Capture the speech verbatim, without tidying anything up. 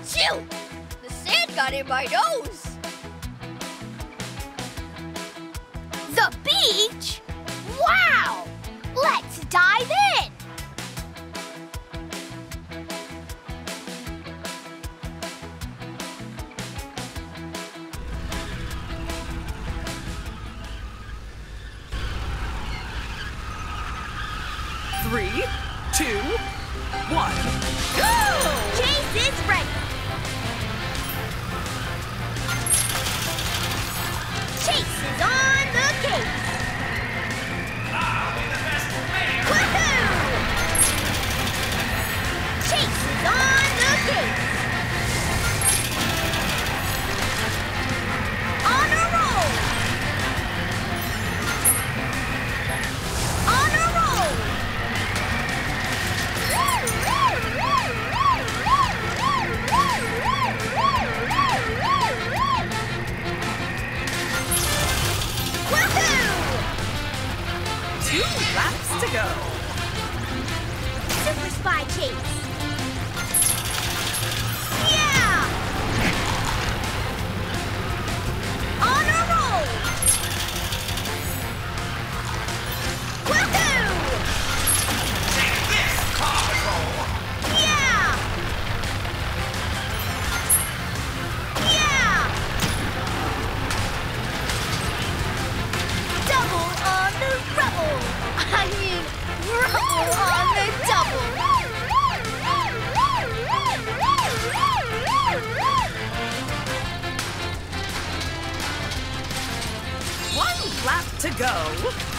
Achoo! The sand got in my nose. The beach? Wow! Let's dive in! Three, two, one, go! Chase is ready. Chase is on the case. I'll be the best man. Woohoo! Chase is on the case. On a roll. On a roll. Woohoo! two laps to go. Super Spy Chase. Yeah! On a roll. Woohoo! Take this, Paw Patrol. Yeah! Yeah! Double on the rubble. I mean, rubble on the double. One lap to go.